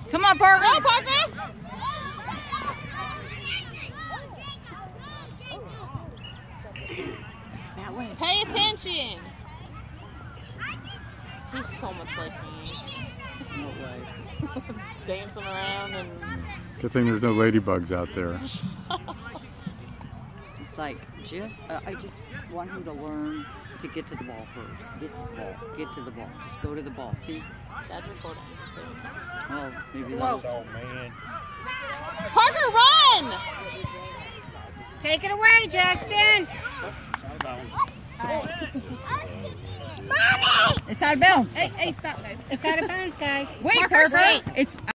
Come on, Parker. Go, Parker. That way. Pay attention. He's so much like me. No way. Dancing around and... Good thing there's no ladybugs out there. It's like, I just want him to learn to get to the ball first. Get to the ball. Get to the ball. Just go to the ball. See? Dad's recording. So. Oh, maybe Whoa. that'll... Oh, man. Parker, run! Take it away, Jackson. It's out of bounds. Hey, stop, guys. It's out of bounds, guys. Wait, Parker, Parker. wait. It's